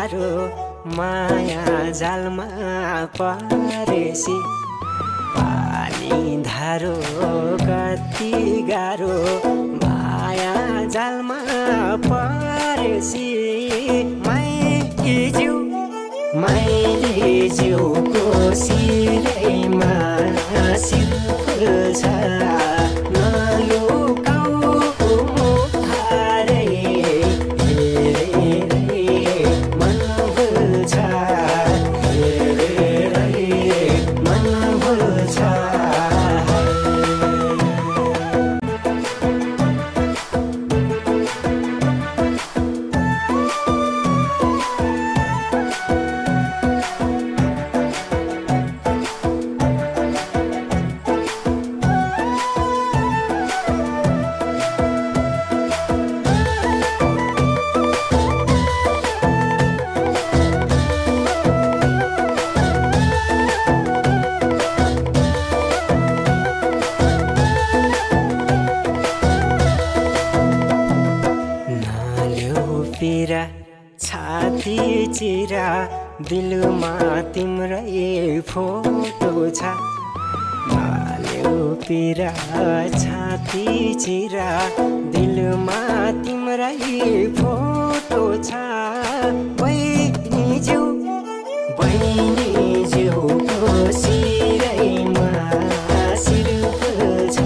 गाह्रो माया जालमा परेसी पानी धारो कति गाह्रो माया जालमा परेसी मैले जिउको सिरैमा सिर फुल्छ नलुकाऊ मुखारै हेरेरै मन भुल्छ हेरेरै मन भुल्छ छाती चिरा दिलमा तिम्रै फोटो छ नाल्यो पिरा छाती चिरा दिलमा तिम्रै फोटो छ बहिनी जिउको सिरैमा सिर फुल्छ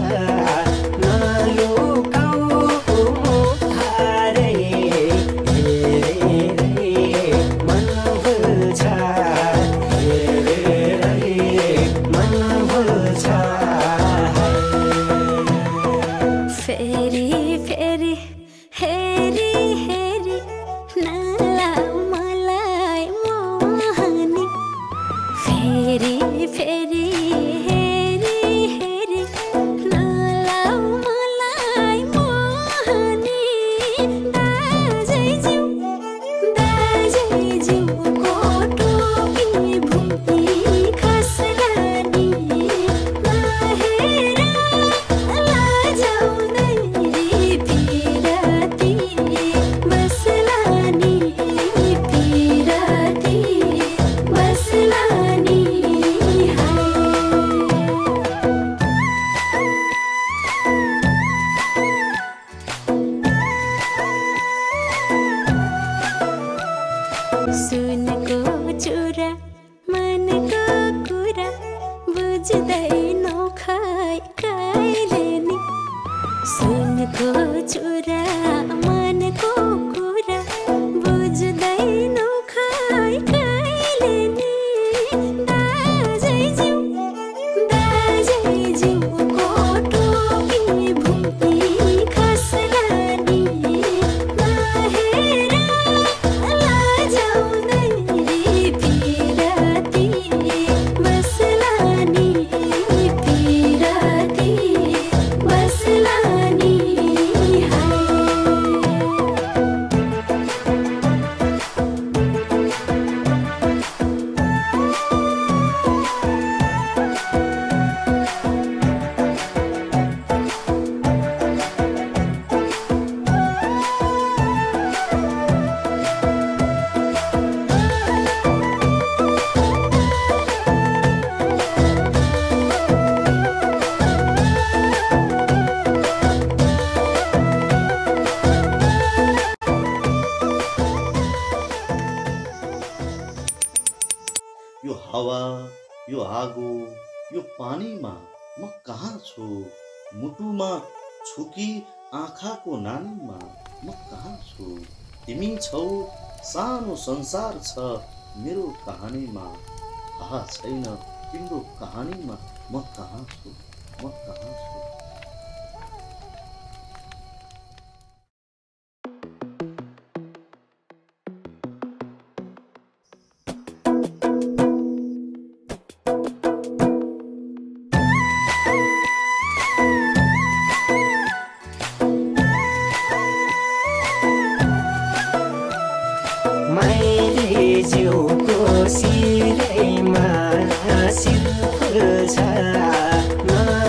यो हावा यो आगो यो पानीमा म कहाँ छु मुटुमा छुकी आँखाको नानीमा म कहाँ छु तिमी छौ सानो संसार छ मेरो कहानीमा थाहा छैन तिम्रो कहानीमा म कहाँ छु म कहाँ छु जिउको सिरैमा सिर फुल्छ